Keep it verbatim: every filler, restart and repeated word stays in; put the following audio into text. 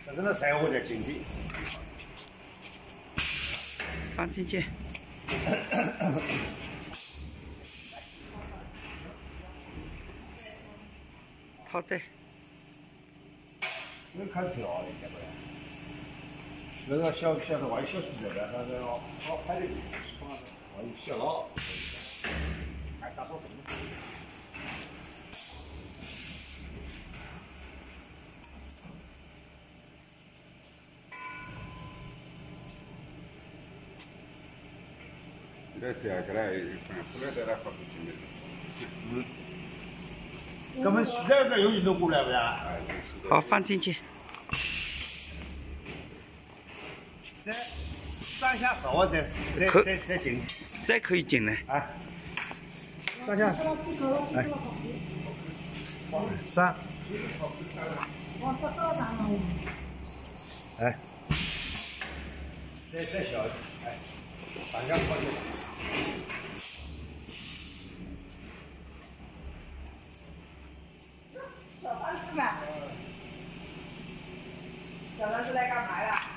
这是那柴火在进去， 放进去。套袋。 这个看挺好的，见不来。那个小小的万一小数在那，那个好拍的，万一小了，还打手动。 来这样，给他整出来的来好自己的。 嗯。咱们现在再有运动过来不呀？ 好，放进去。 再上下稍微再再再再紧。 再可以紧了。 啊。上下。哎。上。哎。再再小，哎。 上下靠近。 小三是吧？小三是来干嘛的？